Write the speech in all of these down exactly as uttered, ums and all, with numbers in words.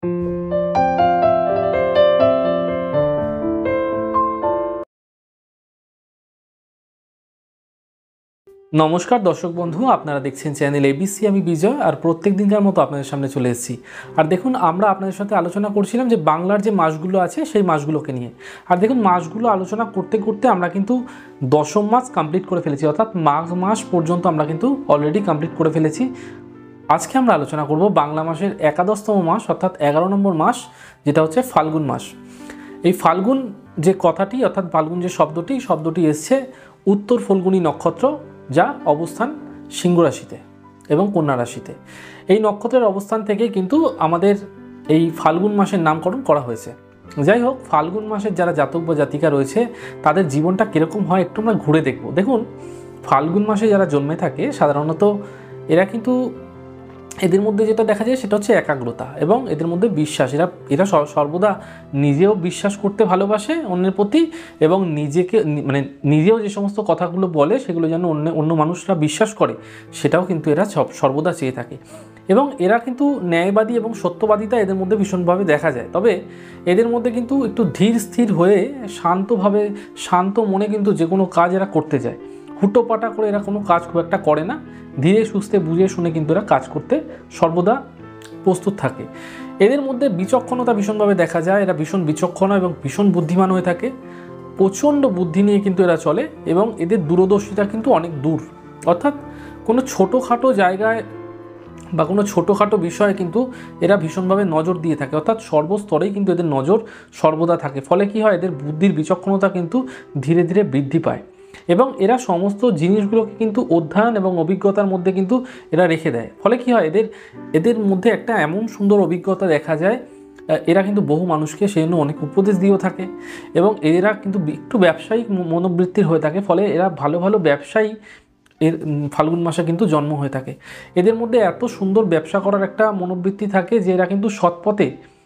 নমস্কার দর্শক বন্ধু, আপনারা দেখছেন চ্যানেল এবিসি। আমি বিজয়, আর প্রত্যেক দিনকার মতো আপনাদের সামনে চলে এসেছি। আর দেখুন, আমরা আপনাদের সাথে আলোচনা করছিলাম যে বাংলার যে মাসগুলো আছে সেই মাসগুলোকে নিয়ে। আর দেখুন, মাসগুলো আলোচনা করতে করতে আমরা কিন্তু দশম মাস কমপ্লিট করে ফেলেছি, অর্থাৎ মাঘ মাস পর্যন্ত আমরা কিন্তু অলরেডি কমপ্লিট করে ফেলেছি। আজকে আমরা আলোচনা করব বাংলা মাসের একাদশতম মাস, অর্থাৎ এগারো নম্বর মাস, যেটা হচ্ছে ফাল্গুন মাস। এই ফাল্গুন যে কথাটি, অর্থাৎ ফাল্গুন যে শব্দটি শব্দটি এসছে উত্তর ফল্গুনী নক্ষত্র, যা অবস্থান সিংহ রাশিতে এবং কন্যা রাশিতে। এই নক্ষত্রের অবস্থান থেকে কিন্তু আমাদের এই ফাল্গুন মাসের নামকরণ করা হয়েছে। যাই হোক, ফাল্গুন মাসের যারা জাতক বা জাতিকা রয়েছে তাদের জীবনটা কীরকম হয় একটু আমরা ঘুরে দেখব। দেখুন, ফাল্গুন মাসে যারা জন্মে থাকে সাধারণত এরা কিন্তু, এদের মধ্যে যেটা দেখা যায় সেটা হচ্ছে একাগ্রতা এবং এদের মধ্যে বিশ্বাস। এরা এরা সর্বদা নিজেও বিশ্বাস করতে ভালোবাসে অন্যের প্রতি, এবং নিজেকে মানে নিজেও যে সমস্ত কথাগুলো বলে সেগুলো যেন অন্য অন্য মানুষরা বিশ্বাস করে, সেটাও কিন্তু এরা সর্বদা চেয়ে থাকে। এবং এরা কিন্তু ন্যায়বাদী এবং সত্যবাদিতা এদের মধ্যে ভীষণভাবে দেখা যায়। তবে এদের মধ্যে কিন্তু একটু ধীর স্থির হয়ে শান্তভাবে, শান্ত মনে কিন্তু যে কোনো কাজ এরা করতে যায়। হুটোপাটা করে এরা কোনো কাজ খুব একটা করে না, ধীরে সুস্থে বুঝে শুনে কিন্তু এরা কাজ করতে সর্বদা প্রস্তুত থাকে। এদের মধ্যে বিচক্ষণতা ভীষণভাবে দেখা যায়। এরা ভীষণ বিচক্ষণ এবং ভীষণ বুদ্ধিমান হয়ে থাকে। প্রচণ্ড বুদ্ধি নিয়ে কিন্তু এরা চলে এবং এদের দূরদর্শিতা কিন্তু অনেক দূর। অর্থাৎ কোনো ছোটোখাটো জায়গায় বা কোনো ছোটোখাটো বিষয়ে কিন্তু এরা ভীষণভাবে নজর দিয়ে থাকে, অর্থাৎ সর্বস্তরেই কিন্তু এদের নজর সর্বদা থাকে। ফলে কি হয়, এদের বুদ্ধির বিচক্ষণতা কিন্তু ধীরে ধীরে বৃদ্ধি পায় এবং এরা সমস্ত জিনিসগুলোকে কিন্তু অধ্যয়ন এবং অভিজ্ঞতার মধ্যে কিন্তু এরা রেখে দেয়। ফলে কি হয়, এদের এদের মধ্যে একটা এমন সুন্দর অভিজ্ঞতা দেখা যায়। এরা কিন্তু বহু মানুষকে সেই জন্য অনেক উপদেশ দিয়েও থাকে এবং এরা কিন্তু একটু ব্যবসায়িক মনোবৃত্তির হয়ে থাকে। ফলে এরা ভালো ভালো ব্যবসায়ী এর ফাল্গুন মাসে কিন্তু জন্ম হয়ে থাকে। এদের মধ্যে এত সুন্দর ব্যবসা করার একটা মনোবৃত্তি থাকে যে এরা কিন্তু সৎপথে,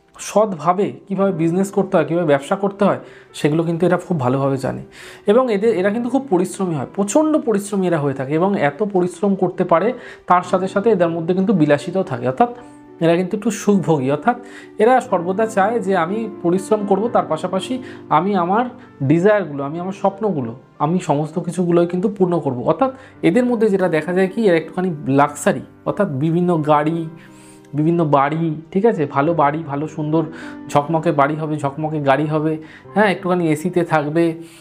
সৎভাবে কীভাবে বিজনেস করতে হয়, কীভাবে ব্যবসা করতে হয়, সেগুলো কিন্তু এরা খুব ভালোভাবে জানে। এবং এদের এরা কিন্তু খুব পরিশ্রমী হয়, প্রচণ্ড পরিশ্রমী এরা হয়ে থাকে এবং এত পরিশ্রম করতে পারে তার সাথে সাথে এদের মধ্যে কিন্তু বিলাসিতাও থাকে। অর্থাৎ এরা কিন্তু একটু সুখভোগী, অর্থাৎ এরা সর্বদা চায় যে আমি পরিশ্রম করব, তার পাশাপাশি আমি আমার ডিজায়ারগুলো, আমি আমার স্বপ্নগুলো, আমি সমস্ত কিছুগুলোই কিন্তু পূর্ণ করব। অর্থাৎ এদের মধ্যে যেটা দেখা যায় কি, এরা একটুখানি লাক্সারি, অর্থাৎ বিভিন্ন গাড়ি, বিভিন্ন বাড়ি, ঠিক আছে, ভালো বাড়ি, ভালো সুন্দর ঝকমকে বাড়ি হবে, ঝকমকে গাড়ি হবে, হ্যাঁ, একটুখানি এসিতে থাকবে,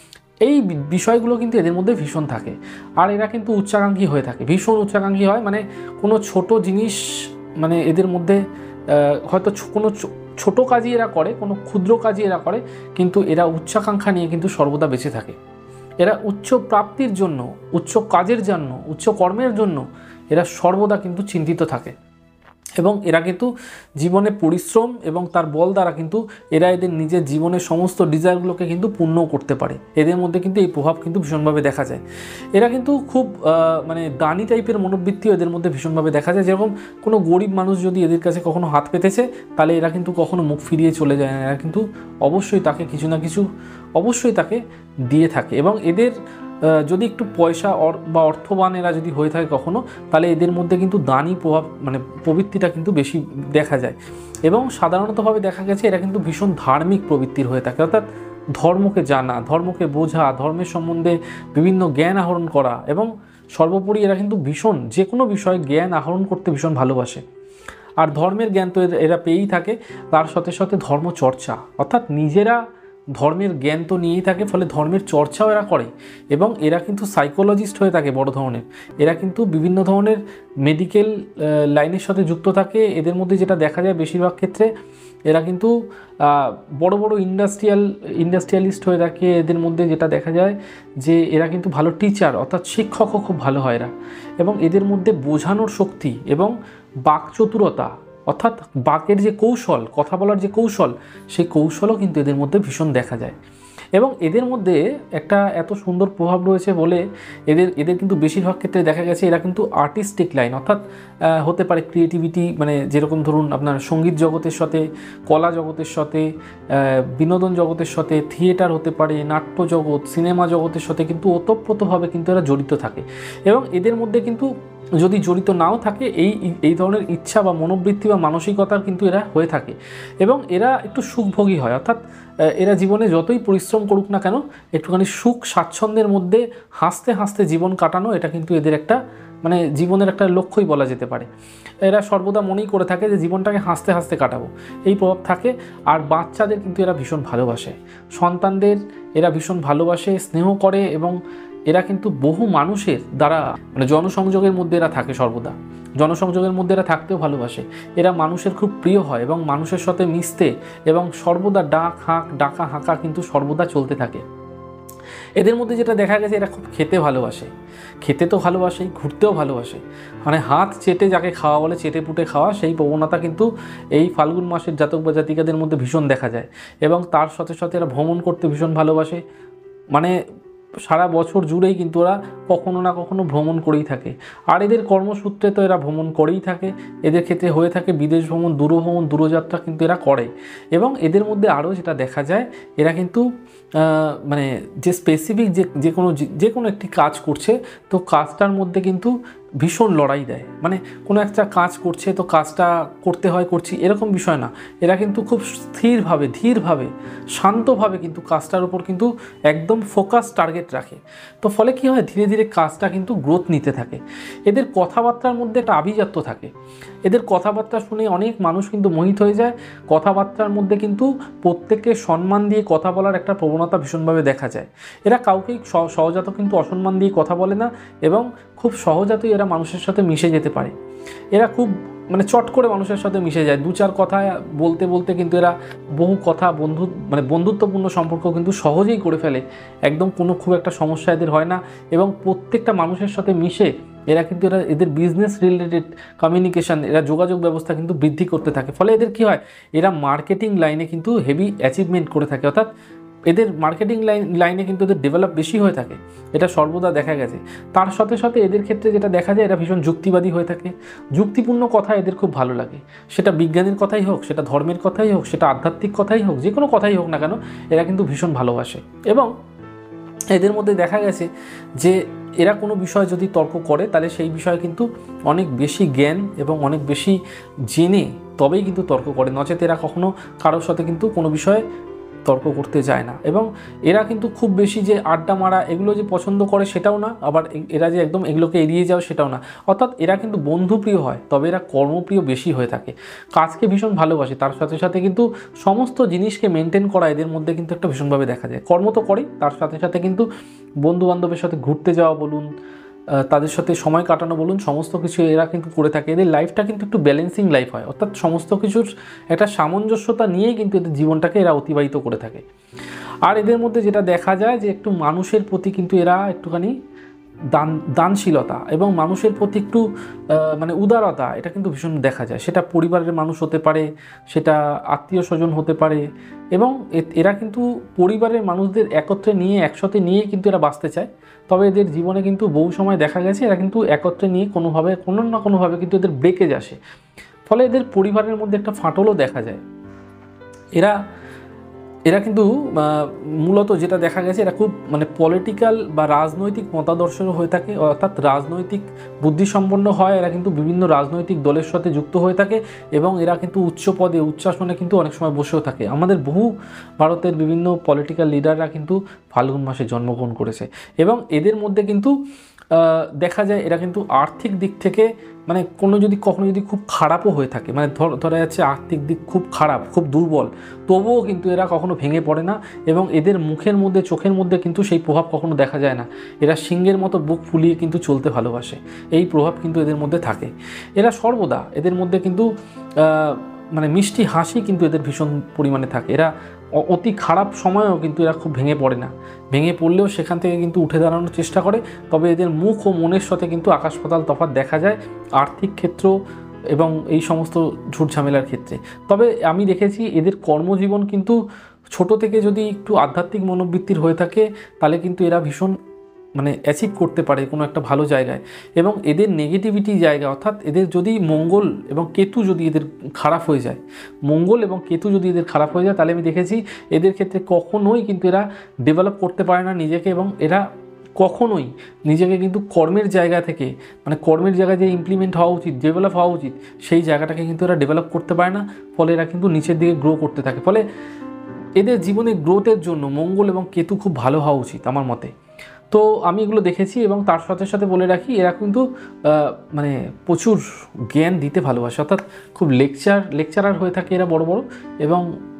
এই বিষয়গুলো কিন্তু এদের মধ্যে ভীষণ থাকে। আর এরা কিন্তু উচ্চাকাঙ্ক্ষী হয়ে থাকে, ভীষণ উচ্চাকাঙ্ক্ষী হয়। মানে কোনো ছোট জিনিস, মানে এদের মধ্যে হয়তো কোনো ছোট কাজই এরা করে, কোনো ক্ষুদ্র কাজই এরা করে, কিন্তু এরা উচ্চাকাঙ্ক্ষা নিয়ে কিন্তু সর্বদা বেঁচে থাকে। এরা উচ্চ প্রাপ্তির জন্য, উচ্চ কাজের জন্য, উচ্চ কর্মের জন্য এরা সর্বদা কিন্তু চিন্তিত থাকে এবং এরা কিন্তু জীবনে পরিশ্রম এবং তার বল দ্বারা কিন্তু এরা এদের নিজের জীবনের সমস্ত ডিজায়ারগুলোকে কিন্তু পূর্ণ করতে পারে। এদের মধ্যে কিন্তু এই প্রভাব কিন্তু ভীষণভাবে দেখা যায়। এরা কিন্তু খুব মানে দানি টাইপের মনোবৃত্তিও এদের মধ্যে ভীষণভাবে দেখা যায়। যেরকম কোনো গরিব মানুষ যদি এদের কাছে কখনো হাত পেতেছে, তাহলে এরা কিন্তু কখনো মুখ ফিরিয়ে চলে যায় না। এরা কিন্তু অবশ্যই তাকে কিছু না কিছু অবশ্যই তাকে দিয়ে থাকে এবং এদের যদি একটু পয়সা বা অর্থবান এরা যদি হয়ে থাকে কখনো, তাহলে এদের মধ্যে কিন্তু দানি প্রভাব, মানে প্রবৃত্তিটা কিন্তু বেশি দেখা যায়। এবং সাধারণতভাবে দেখা গেছে এরা কিন্তু ভীষণ ধার্মিক প্রবৃত্তির হয়ে থাকে। অর্থাৎ ধর্মকে জানা, ধর্মকে বোঝা, ধর্মের সম্বন্ধে বিভিন্ন জ্ঞান আহরণ করা এবং সর্বোপরি এরা কিন্তু ভীষণ যে কোনো বিষয়ে জ্ঞান আহরণ করতে ভীষণ ভালোবাসে। আর ধর্মের জ্ঞান তো এরা পেয়েই থাকে, তার সাথে সাথে ধর্মচর্চা, অর্থাৎ নিজেরা ধর্মের জ্ঞান তো নিয়েই থাকে, ফলে ধর্মের চর্চাও এরা করে এবং এরা কিন্তু সাইকোলজিস্ট হয়ে থাকে বড় ধরনের। এরা কিন্তু বিভিন্ন ধরনের মেডিকেল লাইনের সাথে যুক্ত থাকে। এদের মধ্যে যেটা দেখা যায় বেশিরভাগ ক্ষেত্রে এরা কিন্তু বড় বড় ইন্ডাস্ট্রিয়াল ইন্ডাস্ট্রিয়ালিস্ট হয়ে থাকে। এদের মধ্যে যেটা দেখা যায় যে এরা কিন্তু ভালো টিচার, অর্থাৎ শিক্ষকও খুব ভালো হয় এরা। এবং এদের মধ্যে বোঝানোর শক্তি এবং বাকচতুরতা, অর্থাৎ বাকের যে কৌশল, কথা বলার যে কৌশল, সেই কৌশলও কিন্তু এদের মধ্যে ভীষণ দেখা যায়। এবং এদের মধ্যে একটা এত সুন্দর প্রভাব রয়েছে বলে এদের এদের কিন্তু বেশিরভাগ ক্ষেত্রে দেখা গেছে এরা কিন্তু আর্টিস্টিক লাইন, অর্থাৎ হতে পারে ক্রিয়েটিভিটি, মানে যেরকম ধরুন আপনার সঙ্গীত জগতের সাথে, কলা জগতের সাথে, বিনোদন জগতের সাথে, থিয়েটার হতে পারে, নাট্য জগৎ, সিনেমা জগতের সাথে কিন্তু ওতপ্রোতভাবে কিন্তু এরা জড়িত থাকে। এবং এদের মধ্যে কিন্তু যদি জড়িত নাও থাকে এই এই ধরনের ইচ্ছা বা মনোবৃত্তি বা মানসিকতার কিন্তু এরা হয়ে থাকে এবং এরা একটু সুখভোগী হয়, অর্থাৎ এরা জীবনে যতই পরিশ্রম করুক না কেন একটুখানি সুখ স্বাচ্ছন্দ্যের মধ্যে হাসতে হাসতে জীবন কাটানো এটা কিন্তু এদের একটা মানে জীবনের একটা লক্ষ্যই বলা যেতে পারে। এরা সর্বদা মনেই করে থাকে যে জীবনটাকে হাসতে হাসতে কাটাবো, এই প্রভাব থাকে। আর বাচ্চাদের কিন্তু এরা ভীষণ ভালোবাসে, সন্তানদের এরা ভীষণ ভালোবাসে, স্নেহ করে এবং এরা কিন্তু বহু মানুষের দ্বারা মানে জনসংযোগের মধ্যে এরা থাকে, সর্বদা জনসংযোগের মধ্যে এরা থাকতেও ভালোবাসে। এরা মানুষের খুব প্রিয় হয় এবং মানুষের সাথে মিশতে এবং সর্বদা ডাক হাঁক ডাকা হাঁকা কিন্তু সর্বদা চলতে থাকে। এদের মধ্যে যেটা দেখা গেছে এরা খুব খেতে ভালোবাসে, খেতে তো ভালোবাসেই, ঘুরতেও ভালোবাসে, মানে হাত চেটে যাকে খাওয়া বলে চেটে পুটে খাওয়া, সেই প্রবণতা কিন্তু এই ফাল্গুন মাসের জাতক বা জাতিকাদের মধ্যে ভীষণ দেখা যায়। এবং তার সাথে সাথে এরা ভ্রমণ করতে ভীষণ ভালোবাসে, মানে সারা বছর জুড়েই কিন্তু ওরা কখনো না কখনো ভ্রমণ করেই থাকে। আর এদের কর্মসূত্রে তো এরা ভ্রমণ করেই থাকে, এদের ক্ষেত্রে হয়ে থাকে বিদেশ ভ্রমণ, দূরভ্রমণ, দূরযাত্রা কিন্তু এরা করে। এবং এদের মধ্যে আরও যেটা দেখা যায় এরা কিন্তু মানে যে স্পেসিফিক যে যে কোনো যে কোনো একটি কাজ করছে তো কাজটার মধ্যে কিন্তু ভীষণ লড়াই দেয়, মানে কোনো একটা কাজ করছে তো কাজটা করতে হয় করছি এরকম বিষয় না, এরা কিন্তু খুব স্থিরভাবে ধীরভাবে শান্তভাবে কিন্তু কাজটার উপর কিন্তু একদম ফোকাস টার্গেট রাখে। তো ফলে কি হয় ধীরে ধীরে কাজটা কিন্তু গ্রোথ নিতে থাকে। এদের কথাবার্তার মধ্যে একটা আভিজাত্য থাকে, এদের কথাবার্তা শুনে অনেক মানুষ কিন্তু মোহিত হয়ে যায়। কথাবার্তার মধ্যে কিন্তু প্রত্যেককে সম্মান দিয়ে কথা বলার একটা প্রবণতা ভীষণভাবে দেখা যায়। এরা কাউকেই সহজাত কিন্তু অসম্মান দিয়ে কথা বলে না এবং খুব সহজাতই এরা মানুষের সাথে মিশে যেতে পারে। এরা খুব মানে চট করে মানুষের সাথে মিশে যায়, দু চার কথা বলতে বলতে কিন্তু এরা বহু কথা বন্ধু মানে বন্ধুত্বপূর্ণ সম্পর্ক কিন্তু সহজেই করে ফেলে, একদম কোনো খুব একটা সমস্যা এদের হয় না। এবং প্রত্যেকটা মানুষের সাথে মিশে এরা কিন্তু এরা এদের বিজনেস রিলেটেড কমিউনিকেশান এরা যোগাযোগ ব্যবস্থা কিন্তু বৃদ্ধি করতে থাকে। ফলে এদের কী হয় এরা মার্কেটিং লাইনে কিন্তু হেভি অ্যাচিভমেন্ট করে থাকে, অর্থাৎ এদের মার্কেটিং লাইন লাইনে কিন্তু এদের ডেভেলপ বেশি হয়ে থাকে, এটা সর্বদা দেখা গেছে। তার সাথে সাথে এদের ক্ষেত্রে যেটা দেখা যায় এরা ভীষণ যুক্তিবাদী হয়ে থাকে, যুক্তিপূর্ণ কথা এদের খুব ভালো লাগে, সেটা বিজ্ঞানের কথাই হোক, সেটা ধর্মের কথাই হোক, সেটা আধ্যাত্মিক কথাই হোক, যে কোনো কথাই হোক না কেন এরা কিন্তু ভীষণ ভালোবাসে। এবং এদের মধ্যে দেখা গেছে যে এরা কোনো বিষয় যদি তর্ক করে তাহলে সেই বিষয়ে কিন্তু অনেক বেশি জ্ঞান এবং অনেক বেশি জেনে তবেই কিন্তু তর্ক করে, নচেত এরা কখনো কারোর সাথে কিন্তু কোনো বিষয়ে তর্ক করতে যায় না। এবং এরা কিন্তু খুব বেশি যে আড্ডা মারা এগুলো যে পছন্দ করে সেটাও না, আবার এরা যে একদম এগুলোকে এড়িয়ে যাও সেটাও না, অর্থাৎ এরা কিন্তু বন্ধুপ্রিয় হয়, তবে এরা কর্মপ্রিয় বেশি হয়ে থাকে, কাজকে ভীষণ ভালোবাসে, তার সাথে সাথে কিন্তু সমস্ত জিনিসকে মেনটেন করা এদের মধ্যে কিন্তু একটা ভীষণভাবে দেখা যায়। কর্ম তো করেই, তার সাথে সাথে কিন্তু বন্ধু বান্ধবের সাথে ঘুরতে যাওয়া বলুন, তাদের সাথে সময় কাটানো বলুন, সমস্ত কিছু এরা কিন্তু করে থাকে। এদের লাইফটা কিন্তু একটু ব্যালেন্সিং লাইফ হয়, অর্থাৎ সমস্ত কিছুর একটা সামঞ্জস্যতা নিয়েই কিন্তু এদের জীবনটাকে এরা অতিবাহিত করে থাকে। আর এদের মধ্যে যেটা দেখা যায় যে একটু মানুষের প্রতি কিন্তু এরা একটুখানি দান দানশীলতা এবং মানুষের প্রতি একটু মানে উদারতা এটা কিন্তু ভীষণ দেখা যায়, সেটা পরিবারের মানুষ হতে পারে, সেটা আত্মীয় স্বজন হতে পারে। এবং এরা কিন্তু পরিবারের মানুষদের একত্রে নিয়ে একসাথে নিয়ে কিন্তু এরা বাঁচতে চায়, তবে এদের জীবনে কিন্তু বহু সময় দেখা গেছে এরা কিন্তু একত্রে নিয়ে কোনোভাবে কোনো না কোনোভাবে কিন্তু এদের ব্রেকেজ আসে, ফলে এদের পরিবারের মধ্যে একটা ফাটলও দেখা যায়। এরা এরা কিন্তু মূলত যেটা দেখা গেছে এরা খুব মানে পলিটিক্যাল বা রাজনৈতিক মতাদর্শেরও হয়ে থাকে, অর্থাৎ রাজনৈতিক বুদ্ধিসম্পন্ন হয়, এরা কিন্তু বিভিন্ন রাজনৈতিক দলের সাথে যুক্ত হয়ে থাকে এবং এরা কিন্তু উচ্চ পদে উচ্চাসনে কিন্তু অনেক সময় বসেও থাকে। আমাদের বহু ভারতের বিভিন্ন পলিটিক্যাল লিডাররা কিন্তু ফাল্গুন মাসে জন্মগ্রহণ করেছে এবং এদের মধ্যে কিন্তু দেখা যায় এরা কিন্তু আর্থিক দিক থেকে মানে কোনো যদি কখনো যদি খুব খারাপও হয়ে থাকে, মানে ধরা যাচ্ছে আর্থিক দিক খুব খারাপ খুব দুর্বল, তবুও কিন্তু এরা কখনো ভেঙে পড়ে না এবং এদের মুখের মধ্যে চোখের মধ্যে কিন্তু সেই প্রভাব কখনো দেখা যায় না। এরা সিংহের মতো বুক ফুলিয়ে কিন্তু চলতে ভালোবাসে, এই প্রভাব কিন্তু এদের মধ্যে থাকে। এরা সর্বদা এদের মধ্যে কিন্তু মানে মিষ্টি হাসি কিন্তু এদের ভীষণ পরিমাণে থাকে। এরা অতি খারাপ সময়েও কিন্তু এরা খুব ভেঙে পড়ে না, ভেঙে পড়লেও সেখান থেকে কিন্তু উঠে দাঁড়ানোর চেষ্টা করে। তবে এদের মুখ ও মনের সাথে কিন্তু আকাশ পাতাল তফাৎ দেখা যায় আর্থিক ক্ষেত্র এবং এই সমস্ত ঝুট ঝামেলার ক্ষেত্রে। তবে আমি দেখেছি এদের কর্মজীবন কিন্তু ছোট থেকে যদি একটু আধ্যাত্মিক মনোবৃত্তির হয়ে থাকে তাহলে কিন্তু এরা ভীষণ মানে অ্যাচিভ করতে পারে কোনো একটা ভালো জায়গায়। এবং এদের নেগেটিভিটি জায়গা অর্থাৎ এদের যদি মঙ্গল এবং কেতু যদি এদের খারাপ হয়ে যায়, মঙ্গল এবং কেতু যদি এদের খারাপ হয়ে যায় তাহলে আমি দেখেছি এদের ক্ষেত্রে কখনোই কিন্তু এরা ডেভেলপ করতে পারে না নিজেকে এবং এরা কখনোই নিজেকে কিন্তু কর্মের জায়গা থেকে মানে কর্মের জায়গায় যে ইমপ্লিমেন্ট হওয়া উচিত, ডেভেলপ হওয়া উচিত, সেই জায়গাটাকে কিন্তু এরা ডেভেলপ করতে পারে না। ফলে এরা কিন্তু নিচের দিকে গ্রো করতে থাকে। ফলে এদের জীবনে গ্রোথের জন্য মঙ্গল এবং কেতু খুব ভালো হওয়া উচিত আমার মতে। তো আমি এগুলো দেখেছি এবং তার সাথে সাথে বলে রাখি এরা কিন্তু মানে প্রচুর জ্ঞান দিতে ভালোবাসে, অর্থাৎ খুব লেকচার লেকচারার হয়ে থাকে এরা বড় বড়, এবং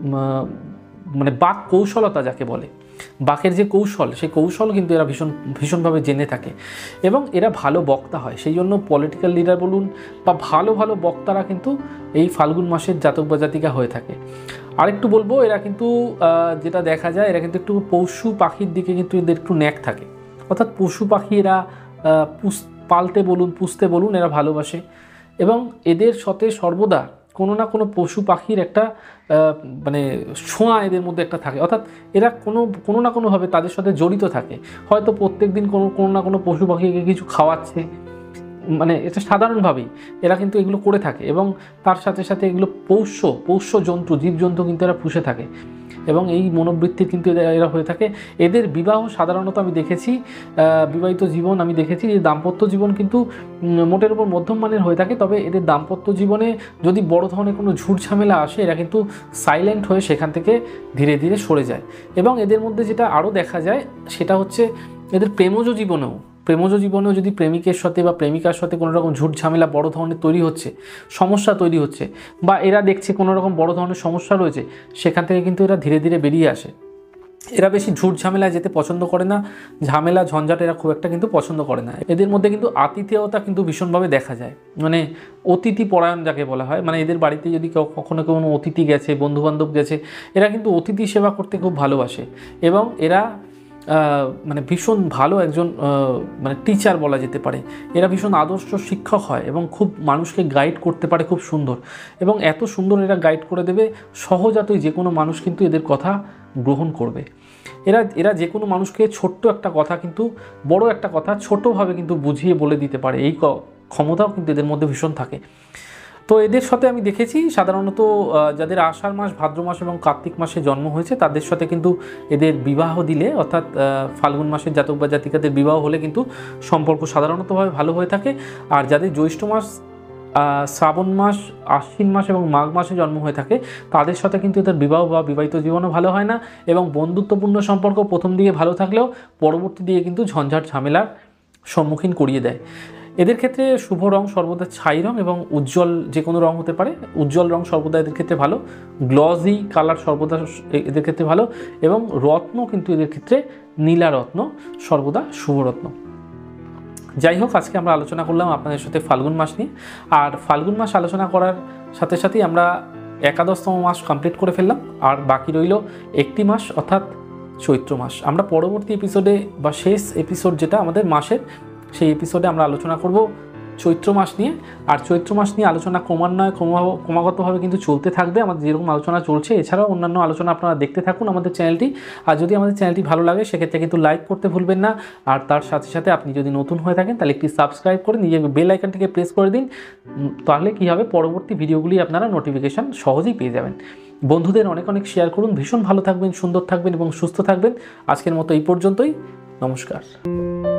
মানে বাক কৌশলতা যাকে বলে, বাকের যে কৌশল, সেই কৌশল কিন্তু এরা ভীষণ ভীষণভাবে জেনে থাকে এবং এরা ভালো বক্তা হয়। সেই জন্য পলিটিক্যাল লিডার বলুন বা ভালো ভালো বক্তারা কিন্তু এই ফাল্গুন মাসের জাতক বা জাতিকা হয়ে থাকে। আরেকটু বলবো, এরা কিন্তু যেটা দেখা যায় এরা কিন্তু একটু পশু পাখির দিকে কিন্তু এদের একটু ন্যাক থাকে, অর্থাৎ পশু পাখি এরা পুষ পালতে বলুন পুষতে বলুন এরা ভালোবাসে এবং এদের সাথে সর্বদা কোনো না কোনো পশু পাখির একটা মানে ছোঁয়া এদের মধ্যে একটা থাকে, অর্থাৎ এরা কোনো কোনো না কোনোভাবে তাদের সাথে জড়িত থাকে। হয়তো প্রত্যেক দিন কোনো কোনো না কোনো পশু পাখিকে কিছু খাওয়াচ্ছে, মানে এটা সাধারণভাবেই এরা কিন্তু এগুলো করে থাকে এবং তার সাথে সাথে এগুলো পোষ্য পোষ্য জন্তু জীবজন্তু কিন্তু এরা পুষে থাকে এবং এই মনোবৃত্তির কিন্তু এদের এরা হয়ে থাকে। এদের বিবাহ সাধারণত আমি দেখেছি, বিবাহিত জীবন আমি দেখেছি যে দাম্পত্য জীবন কিন্তু মোটের উপর মধ্যম মানের হয়ে থাকে। তবে এদের দাম্পত্য জীবনে যদি বড় ধরনের কোনো ঝুট ঝামেলা আসে এরা কিন্তু সাইলেন্ট হয়ে সেখান থেকে ধীরে ধীরে সরে যায়। এবং এদের মধ্যে যেটা আরও দেখা যায় সেটা হচ্ছে এদের প্রেমজ জীবনেও প্রেমজ জীবনেও যদি প্রেমিকের সাথে বা প্রেমিকার সাথে কোনো রকম ঝুট ঝামেলা বড় ধরনের তৈরি হচ্ছে, সমস্যা তৈরি হচ্ছে, বা এরা দেখছে কোনো রকম বড় ধরনের সমস্যা রয়েছে, সেখান থেকে কিন্তু এরা ধীরে ধীরে বেরিয়ে আসে। এরা বেশি ঝুট ঝামেলায় যেতে পছন্দ করে না, ঝামেলা ঝঞ্ঝাট এরা খুব একটা কিন্তু পছন্দ করে না। এদের মধ্যে কিন্তু আতিথেয়তা কিন্তু ভীষণভাবে দেখা যায়, মানে অতিথি পরায়ণ যাকে বলা হয়। মানে এদের বাড়িতে যদি কেউ কখনো কোনো অতিথি গেছে, বন্ধুবান্ধব গেছে, এরা কিন্তু অতিথি সেবা করতে খুব ভালোবাসে এবং এরা মানে ভীষণ ভালো একজন মানে টিচার বলা যেতে পারে। এরা ভীষণ আদর্শ শিক্ষক হয় এবং খুব মানুষকে গাইড করতে পারে খুব সুন্দর, এবং এত সুন্দর এরা গাইড করে দেবে সহজাতই যে কোনো মানুষ কিন্তু এদের কথা গ্রহণ করবে। এরা এরা যে কোনো মানুষকে ছোট্ট একটা কথা কিন্তু বড় একটা কথা ছোটোভাবে কিন্তু বুঝিয়ে বলে দিতে পারে, এই ক্ষমতাও কিন্তু এদের মধ্যে ভীষণ থাকে। তো এদের সাথে আমি দেখেছি সাধারণত যাদের আষাঢ় মাস, ভাদ্র মাস এবং কার্তিক মাসে জন্ম হয়েছে তাদের সাথে কিন্তু এদের বিবাহ দিলে, অর্থাৎ ফাল্গুন মাসের জাতক বা জাতিকাদের বিবাহ হলে কিন্তু সম্পর্ক সাধারণতভাবে ভালো হয়ে থাকে। আর যাদের জ্যৈষ্ঠ মাস, শ্রাবণ মাস, আশ্বিন মাস এবং মাঘ মাসে জন্ম হয়ে থাকে তাদের সাথে কিন্তু এদের বিবাহ বা বিবাহিত জীবনও ভালো হয় না এবং বন্ধুত্বপূর্ণ সম্পর্ক প্রথম দিকে ভালো থাকলেও পরবর্তী দিকে কিন্তু ঝঞ্ঝাট ঝামেলার সম্মুখীন করিয়ে দেয়। এদের ক্ষেত্রে শুভ রং সর্বদা ছাই রং এবং উজ্জ্বল যে কোনো রং হতে পারে, উজ্জ্বল রং সর্বদা এদের ক্ষেত্রে ভালো, গ্লজি কালার সর্বদা এদের ক্ষেত্রে ভালো এবং রত্ন কিন্তু এদের ক্ষেত্রে নীলা রত্ন সর্বদা শুভ রত্ন। যাই হোক, আজকে আমরা আলোচনা করলাম আপনাদের সাথে ফাল্গুন মাস নিয়ে। আর ফাল্গুন মাস আলোচনা করার সাথে সাথেই আমরা একাদশতম মাস কমপ্লিট করে ফেললাম, আর বাকি রইল একটি মাস অর্থাৎ চৈত্র মাস। আমরা পরবর্তী এপিসোডে বা শেষ এপিসোড যেটা আমাদের মাসের, সেই এপিসোডে আমরা আলোচনা করব চৈত্র মাস নিয়ে। আর চৈত্র মাস নিয়ে আলোচনা ক্রমান্বয়ে ক্রমা ক্রমাগতভাবে কিন্তু চলতে থাকবে, আমাদের যেরকম আলোচনা চলছে। এছাড়াও অন্যান্য আলোচনা আপনারা দেখতে থাকুন আমাদের চ্যানেলটি। আর যদি আমাদের চ্যানেলটি ভালো লাগে সেক্ষেত্রে কিন্তু লাইক করতে ভুলবেন না। আর তার সাথে সাথে আপনি যদি নতুন হয়ে থাকেন তাহলে একটি সাবস্ক্রাইব করে নিজের বেল আইকনটিকে প্রেস করে দিন, তাহলে কী হবে পরবর্তী ভিডিওগুলি আপনারা নোটিফিকেশান সহজেই পেয়ে যাবেন। বন্ধুদের অনেক অনেক শেয়ার করুন। ভীষণ ভালো থাকবেন, সুন্দর থাকবেন এবং সুস্থ থাকবেন। আজকের মতো এই পর্যন্তই। নমস্কার।